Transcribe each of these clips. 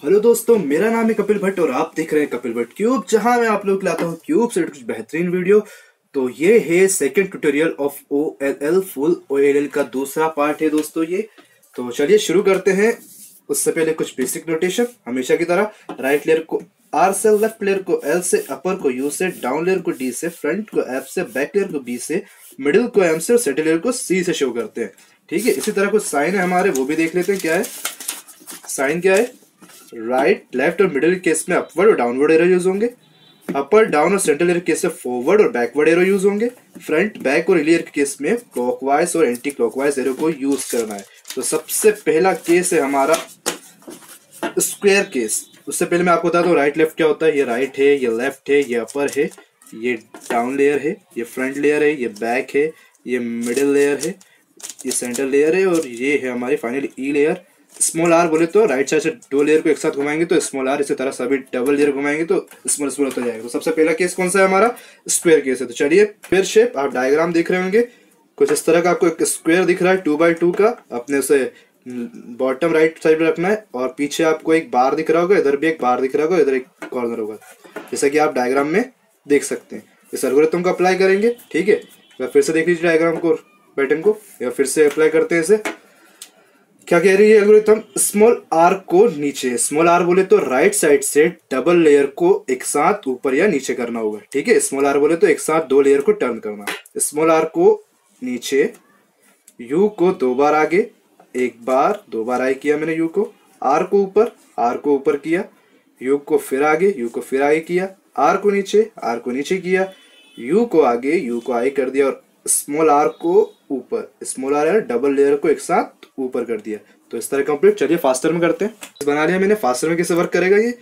Hello दोस्तों, मेरा नाम है कपिल भट्ट और आप देख रहे हैं कपिल भट्ट क्यूब, जहां मैं आप लोग को लाता हूं क्यूब से कुछ बेहतरीन वीडियो। तो ये है second tutorial of OLL full OLL का दूसरा पार्ट है दोस्तों ये। तो चलिए शुरू करते हैं। उससे पहले कुछ बेसिक नोटेशन हमेशा की तरह। राइट लेयर को R से, लेफ्ट लेयर को L से, अपर को U से, डाउन लेयर को D से, फ्रंट को F से, बैक लेयर को B से, मिडिल को M से और सेंटर लेयर को C से शो करते हैं। ठीक है, इसी तरह कुछ साइन है हमारे, वो भी देख लेते हैं क्या है। साइन क्या है? राइट, लेफ्ट और मिडिल केस में अपवर्ड और डाउनवर्ड एरो यूज होंगे। अपर, डाउन और सेंट्रल एरो केस में फॉरवर्ड और बैकवर्ड एरो यूज होंगे। फ्रंट, बैक और रियर के केस में क्लॉकवाइज और एंटी क्लॉकवाइज एरो को यूज करना है। तो सबसे पहला केस है हमारा स्क्वायर केस। उससे पहले मैं आपको बता दूं राइट लेफ्ट क्या होता है। ये राइट है, ये लेफ्ट है, ये अपर है, ये डाउन लेयर है, ये फ्रंट लेयर है, ये बैक है, ये मिडिल लेयर है, ये सेंटर लेयर है और ये है हमारी final E layer. Small R बोले तो राइट साइड से दो लेयर को एक साथ घुमाएंगे तो स्मॉल आर, इसी तरह सभी डबल लेयर घुमाएंगे तो स्मॉल स्मॉल होता जाएगा। तो सबसे पहला केस कौन सा है हमारा? स्क्वायर केस है। तो चलिए फिर शेप आप डायग्राम देख रहे होंगे कुछ इस तरह का। आपको एक स्क्वायर दिख रहा है 2x2 का, अपने उसे बॉटम राइट साइड में रखना है और पीछे आपको एक बार दिख रहा होगा, इधर भी एक बार दिख रहा होगा, इधर एक कॉर्नर होगा, जैसा कि आप डायग्राम में देख सकते हैं। इस एल्गोरिथम को अप्लाई करेंगे। ठीक है, फिर से देख लीजिए डायग्राम को, पैटर्न को, या फिर से अप्लाई करते हैं इसे। क्या कह रही है एल्गोरिथम? स्मॉल आर को नीचे, स्मॉल आर बोले तो राइट साइड से डबल लेयर को एक साथ ऊपर या नीचे करना होगा। ठीक है, स्मॉल आर बोले तो एक साथ दो लेयर को टर्न करना। स्मॉल आर को नीचे, यू को दो बार आगे, एक बार, दो बार आई किया मैंने यू को। आर को ऊपर, आर को ऊपर किया, यू को फिर आगे, यू को फिर आगे किया। आर को नीचे, आर को नीचे किया, यू को आगे, यू को आगे कर दिया और स्मॉल आर को ऊपर, स्मॉल आर डबल लेयर को एक साथ ऊपर कर दिया। तो इस तरह कंप्लीट। चलिए फास्टर में करते हैं। बना लिया मैंने। फास्टर में कैसे वर्क करेगा ये?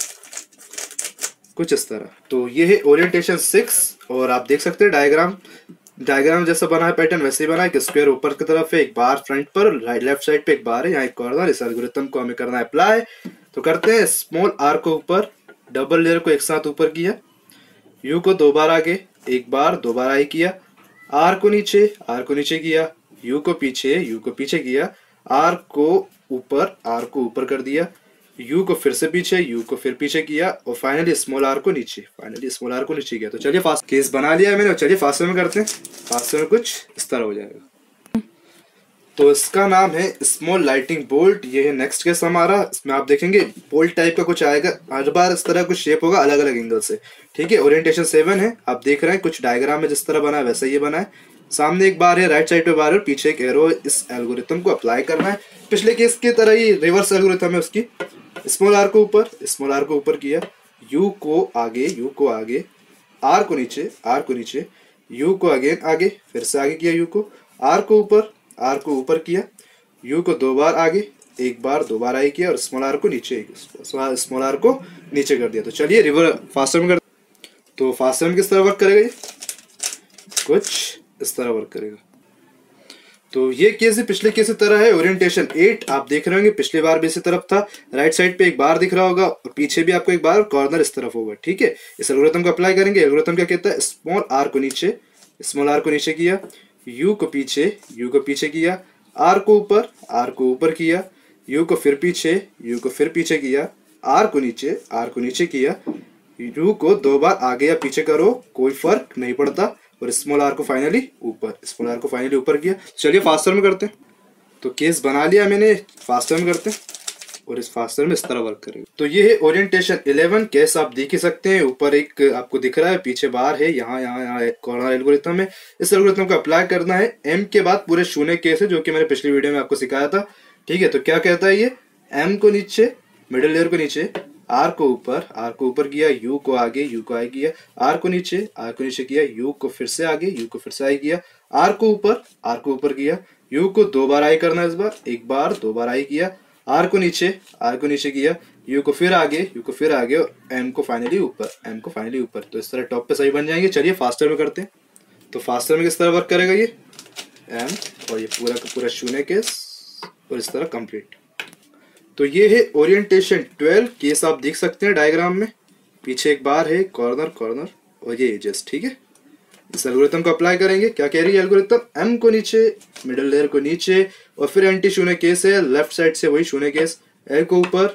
कुछ इस तरह। तो ये है ओरिएंटेशन 6 और आप देख सकते हैं डायग्राम जैसा बना है, पैटर्न वैसे ही बना है। स्क्वायर ऊपर की तरफ है, एक बार फ्रंट पर, राइट लेफ्ट साइड पे एक बार है, यहाँ एक कॉर्नर। इस एल्गोरिथम को हमें करना है अप्लाई। तो करते हैं। स्मॉल आर को ऊपर, डबल लेयर को एक साथ ऊपर किया, यू को दो बार आगे, एक बार, दो बार आई किया। आर को नीचे, आर को नीचे किया, यू को पीछे, यू को पीछे किया। आर को ऊपर, आर को ऊपर कर दिया, यू को फिर से पीछे, यू को फिर पीछे किया और फाइनली स्मॉल आर को नीचे, फाइनली स्मॉल आर को नीचे किया। तो चलिए फास्ट केस बना लिया है मैंने। चलिए फास्टर में करते हैं। फास्टर में कुछ इस तरह हो जाएगा। तो इसका नाम है स्मॉल लाइटिंग बोल्ट। ये है नेक्स्ट केस हमारा। इसमें आप देखेंगे बोल्ट टाइप का कुछ आएगा, हर बार इस तरह कुछ शेप होगा अलग अलग एंगल से। ठीक है, ओरिएंटेशन 7 है। आप देख रहे हैं कुछ डायग्राम में जिस तरह बना है वैसा ये बना है। सामने एक बार है, राइट साइड पे बार है, पीछे एक एरो। इस एल्गोरिथम को अप्लाई करना है। पिछले केस की तरह ही रिवर्स एल्गोरिथम है उसकी। स्मॉल आर को ऊपर, स्मॉल आर को ऊपर किया, यू को आगे, यू को आगे, आर को नीचे, आर को नीचे, यू को अगेन आगे, फिर से आगे किया, यू को, आर को ऊपर, आर को ऊपर किया, यू को दो बार आगे, एक बार, दो बार आई किया और स्मॉल आर को नीचे, स्मॉल आर को नीचे कर दिया। तो चलिए रिवर फास्टर में कर। तो फास्टर में किस तरह वर्क करेगा ये? कुछ इस तरह वर्क करेगा। तो ये केस भी पिछले केस की तरह है। ओरिएंटेशन 8 आप देख रहे होंगे, पिछली बार भी इसी तरफ था। राइट साइड पे एक बार दिख रहा होगा और पीछे भी आपको एक बार, कॉर्नर इस तरफ होगा। ठीक है, इस एल्गोरिथम को अप्लाई करेंगे। एल्गोरिथम क्या कहता है? स्मॉल आर को नीचे, स्मॉल आर को नीचे किया, यू को पीछे, यू को पीछे किया, आर को ऊपर, आर को ऊपर किया, यू को फिर पीछे, यू को फिर पीछे किया, आर को नीचे, आर को नीचे किया, यू को दो बार आगे या पीछे करो, कोई फर्क नहीं पड़ता, और स्मॉल आर को फाइनली ऊपर, स्मॉल आर को फाइनली ऊपर किया। चलिए फास्टर में करते हैं। तो केस बना लिया मैंने। फास्टर में करते हैं और इस फास्टर में इस तरह वर्क करेंगे। तो ये है ओरिएंटेशन 11 केस। आप देख ही सकते हैं, ऊपर एक आपको दिख रहा है, पीछे बार है, यहाँ यहाँ यहाँ एक कॉर्नर एल्गोरिथम है। इस एल्गोरिथम को अप्लाई करना है। एम के बाद पूरे शून्य केस है, जो कि मैंने पिछली वीडियो में आपको सिखाया था। ठीक है, तो क्या कहता है ये? एम को नीचे, मिडिल लेयर को नीचे, आर को ऊपर, आर को ऊपर किया, यू को आगे, यू को आगे किया, आर को नीचे, आर को नीचे किया, यू को फिर से आगे, यू को फिर से आगे किया, आर को ऊपर, आर को ऊपर किया, यू को दो बार आई करना है, इस बार एक बार, दो बार आई किया, आर को नीचे, आर को नीचे किया, यू को फिर आगे, यू को फिर आगे और एम को फाइनली ऊपर, एम को फाइनली ऊपर। तो इस तरह टॉप पे सही बन जाएंगे। चलिए फास्टर में करते हैं। तो फास्टर में किस तरह वर्क करेगा ये? एम और ये पूरा का पूरा शून्य केस और इस तरह कंप्लीट। तो ये है ओरिएंटेशन 12 केस। आप देख सकते हैं डायग्राम में, पीछे एक बार है, कॉर्नर कॉर्नर और ये एजेस। ठीक है, इस एल्गोरिथम को अप्लाई करेंगे। क्या कह रही है एल्गोरिथम? एम को नीचे, मिडिल लेयर को नीचे और फिर एंटी शून्य केस है, लेफ्ट साइड से वही शून्य केस, एल को ऊपर,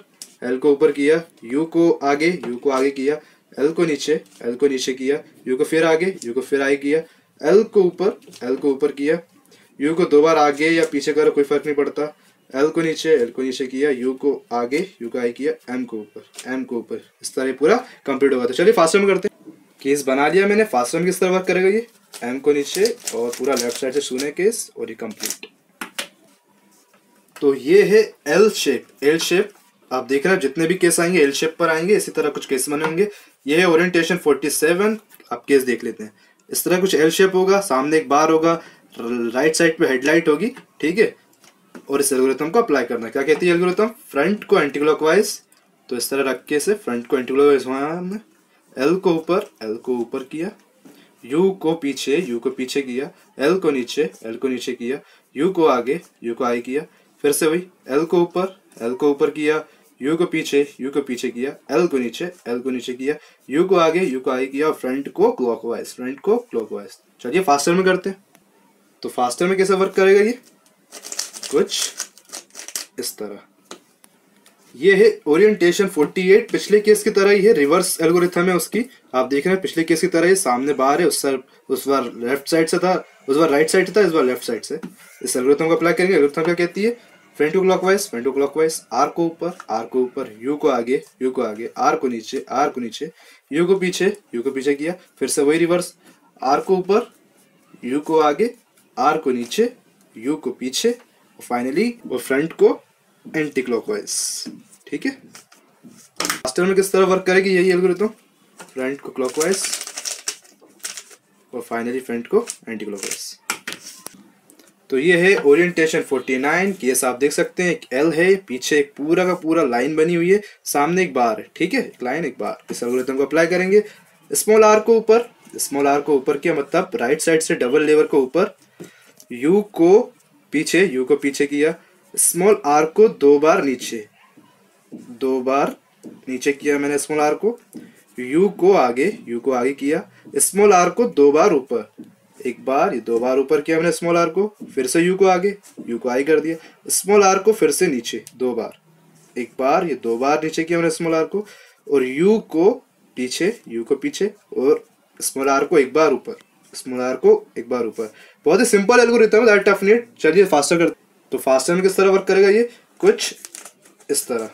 एल को ऊपर किया, यू को आगे किया, एल को नीचे किया, यू को फिर आगे किया, एल को ऊपर किया, यू को 2 बार आगे या पीछे करो कोई फर्क नहीं पड़ता, एल को नीचे किया, यू को आगे किया, एम को ऊपर। इस तरह पूरा कंप्लीट होगा। तो चलिए फास्ट में करते हैं। केस बना लिया मैंने। फास्ट में किस तरह वर्क करेगा ये, एम को नीचे और पूरा लेफ्ट साइड से शून्य केस और ये कंप्लीट। तो ये है एल शेप। आप देख रहे हैं जितने भी केस आएंगे एल शेप पर आएंगे, इसी तरह कुछ केस बने होंगे। ये है ओरिएंटेशन 47। आप केस देख लेते हैं। इस तरह कुछ एल शेप होगा, सामने एक बार होगा, राइट साइड पे हेडलाइट होगी, ठीक है। और इस एल्गोरिथम को अप्लाई करना है। क्या कहती है एल्गोरिथम, फ्रंट को एंटी क्लॉकवाइज, तो इस तरह रख के इसे फ्रंट को एंटी क्लॉकवाइज हुआ हमने, एल को ऊपर किया, यू को पीछे किया, एल को नीचे किया, यू को आगे किया, फिर से वही एल को ऊपर किया, यू को पीछे किया, एल को नीचे किया, यू को आगे किया और फ्रंट को क्लॉकवाइज। चलिए फास्टर में करते हैं। तो फास्टर में कैसे वर्क करेगा ये, कुछ इस तरह। ये है ओरिएंटेशन 48। पिछले केस की तरह ही है, रिवर्स एल्गोरिथम है उसकी। आप देख रहे हैं पिछले केस की तरह ही, सामने बार है, उस बार लेफ्ट साइड से था, उस बार राइट साइड था, इस बार लेफ्ट साइड से। इस एल्गोरिथम को अप्लाई करेंगे। एल्गोरिथम क्या कहती है, फ्रंट टू क्लॉकवाइज, आर को ऊपर, यू को आगे, आर को नीचे, यू को पीछे किया, फिर से वही रिवर्स, आर को ऊपर, यू को आगे, आर को नीचे, यू को पीछे, और फाइनली वो फ्रंट को एंटी क्लॉकवाइज, ठीक है। फास्टर में किस तरह वर्क करेगी यही एल्गोरिथम, फ्रंट को क्लॉकवाइज और फाइनली फ्रंट को एंटी क्लॉकवाइज। तो ये है ओरिएंटेशन 49। केस आप देख सकते हैं, एक एल है, पीछे एक पूरा का पूरा लाइन बनी हुई है, सामने एक बार है, ठीक है, एक लाइन एक बार। इस एल्गोरिथम को अप्लाई करेंगे। स्मॉल आर को ऊपर किया, मतलब राइट साइड से डबल लेवर को ऊपर, यू को पीछे किया, स्मॉल आर को 2 बार नीचे किया मैंने स्मॉल आर को, यू को आगे किया, स्मॉल आर को 2 बार ऊपर, एक बार, ये 2 बार ऊपर किया मैंने स्मॉल आर को, फिर से यू को आगे कर दिया, स्मॉल आर को फिर से नीचे 2 बार, एक बार, ये 2 बार नीचे किया मैंने स्मॉल आर को, और यू को पीछे और स्मॉल आर को एक बार ऊपर, बहुत ही सिंपल एल्गोरिथम है, टफ नहीं। चलिए फास्टर करते। तो फास्टर में किस तरह वर्क करेगा ये, कुछ इस तरह,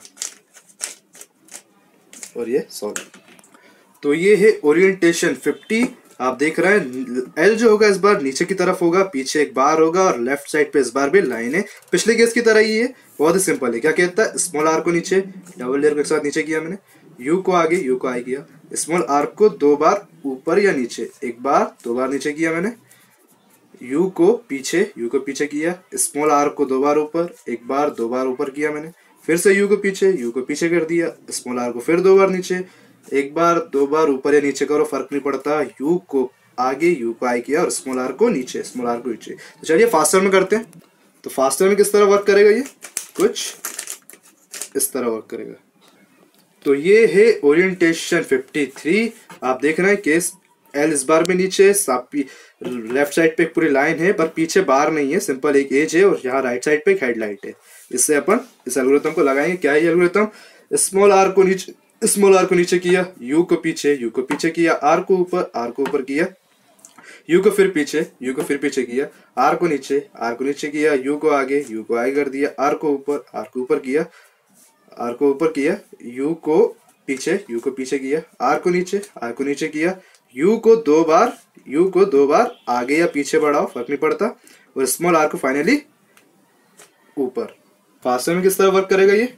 और ये सॉल्व। तो ये है ओरिएंटेशन 50। आप देख रहे हैं एल जो होगा इस बार नीचे की तरफ होगा, पीछे एक बार होगा और लेफ्ट साइड पे इस बार भी लाइन है, पिछले केस की तरह ही है, बहुत ही सिंपल है। क्या कहता है, स्मॉल आर को नीचे, डबल लेयर को एक साथ नीचे किया मैंने, यू को आगे किया, स्मॉल आर को 2 बार ऊपर या नीचे, एक बार 2 बार नीचे किया मैंने, यू को पीछे किया, स्मॉल आर को 2 बार ऊपर, एक बार 2 बार ऊपर किया मैंने, फिर से यू को पीछे कर दिया, स्मॉल आर को फिर 2 बार नीचे, एक बार 2 बार ऊपर या नीचे करो फर्क नहीं पड़ता, यू को आगे किया और स्मॉल आर को नीचे। तो चलिए फास्टर में करते हैं। तो फास्टर में किस तरह वर्क करेगा ये, कुछ इस तरह वर्क करेगा। तो ये है ओरिएंटेशन 53। आप देख रहे हैं केस एल इस बार में नीचे, लेफ्ट साइड पे एक पूरी लाइन है पर पीछे बार नहीं है, सिंपल एक एज है, और यहाँ राइट साइड पे एक हेडलाइट है। इससे अपन इस एल्गोरिथम को लगाएंगे। क्या है ये एल्गोरिथम, स्मॉल आर को नीचे किया, यू को पीछे किया, आर को ऊपर किया, यू को फिर पीछे किया, आर को नीचे किया, यू को आगे कर दिया, आर को ऊपर किया, यू को पीछे किया, आर को नीचे किया, यू को 2 बार आगे या पीछे बढ़ाओ फर्क नहीं पड़ता, और स्मॉल आर को फाइनली ऊपर। फास्टर में किस तरह वर्क करेगा ये,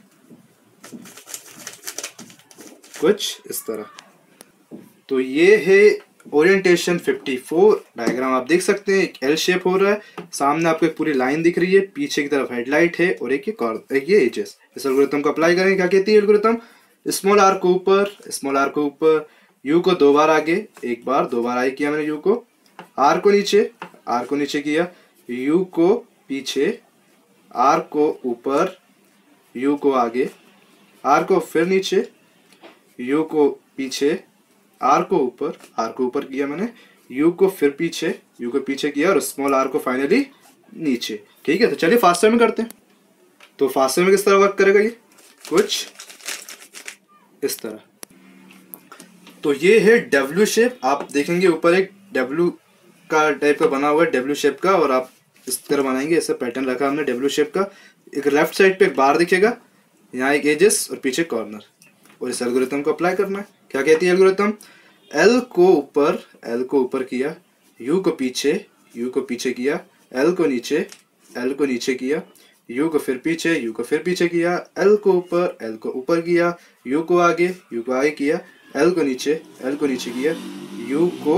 कुछ इस तरह। तो ये है ओरिएंटेशन 54। डायग्राम आप देख सकते हैं, एक एल शेप हो रहा है, सामने आपको एक पूरी लाइन दिख रही है, पीछे की तरफ हेडलाइट है और एक ये एजेस। इस एल्गोरिथम को अप्लाई करेंगे। क्या कहती है एल्गोरिथम, स्मॉल आर को ऊपर, यू को 2 बार आगे, एक बार 2 बार आगे किया मैंने यू को, आर को नीचे किया, यू को पीछे, आर को ऊपर, यू को आगे, आर को फिर नीचे, यू को पीछे, आर को ऊपर किया मैंने, यू को फिर पीछे किया और स्मॉल आर को फाइनली नीचे। ठीक है, तो चलिए फास्टर में करते हैं। तो फास्टर में किस तरह वर्क करेगा ये, कुछ इस तरह। तो ये है डब्ल्यू शेप। आप देखेंगे ऊपर एक डब्ल्यू का टाइप का बना हुआ है, डब्ल्यू शेप का, और आप इस तरह बनाएंगे। ऐसा पैटर्न रखा हमने डब्ल्यू शेप का। एक लेफ्ट साइड पे एक बार दिखेगा, यहाँ एक एजेस और पीछे कॉर्नर, और इस एल्गोरिथम को अप्लाई करना है। क्या कहती है एल्गोरिथम? एल को ऊपर किया, यू को पीछे किया, एल को नीचे किया, यू को फिर पीछे किया, एल को ऊपर किया, यू को आगे किया, एल को नीचे किया, यू को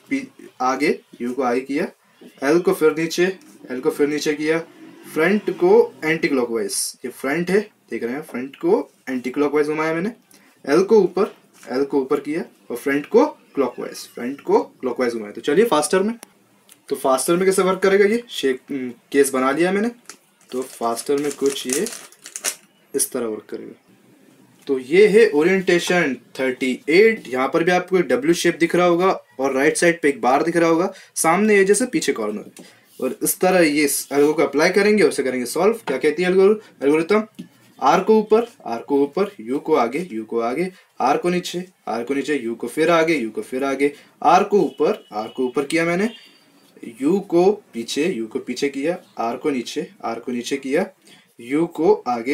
आगे किया, एल को फिर नीचे किया, फ्रंट को एंटी क्लॉकवाइज, ये फ्रंट है, देख रहे हैं, फ्रंट को एंटी क्लॉकवाइज घुमाया मैंने, एल को ऊपर किया और फ्रंट को क्लॉकवाइज घुमाया। तो चलिए फास्टर में कैसे वर्क करेगा ये शेप केस बना लिया मैंने। तो फास्टर में कुछ ये इस तरह वर्क करेगा। तो ये है ओरिएंटेशन 38। यहाँ पर भी आपको एक डब्ल्यू शेप दिख रहा होगा और राइट साइड पे एक बार दिख रहा होगा, सामने ये जैसे पीछे कॉर्नर, और इस तरह ये एल्गो को अप्लाई करेंगे और उसे करेंगे सॉल्व। क्या कहती है एल्गोरिथम? आर को ऊपर, यू को आगे, आर को नीचे, यू को फिर आगे, आर को ऊपर किया मैंने, यू को पीछे किया, आर को नीचे किया, यू को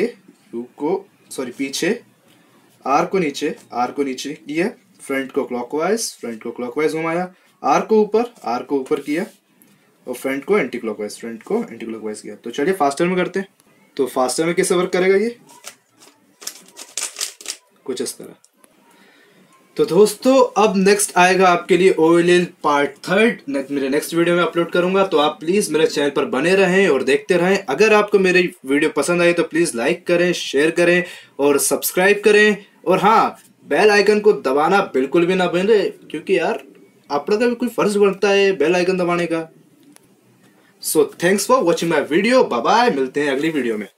पीछे, आर को नीचे किया, फ्रंट को क्लॉकवाइज घुमाया, आर को ऊपर किया और फ्रंट को एंटी क्लॉकवाइज किया। तो चलिए फास्टर में करते हैं। तो फास्टर में कैसे वर्क करेगा ये? कुछ इस तरह। तो दोस्तों अब नेक्स्ट आएगा आपके लिए OLL पार्ट 3 मेरे नेक्स्ट वीडियो में अपलोड करूंगा। तो आप प्लीज मेरे चैनल पर बने रहें और देखते रहें। अगर आपको मेरी वीडियो पसंद आई तो प्लीज लाइक करें, शेयर करें और सब्सक्राइब करें। और हाँ, बेल आइकन को दबाना बिल्कुल भी ना भूलें, क्योंकि यार अपना का भी कोई फर्ज बनता है बेल आइकन दबाने का। So thanks for watching my video. Bye bye, मिलते हैं अगली वीडियो में।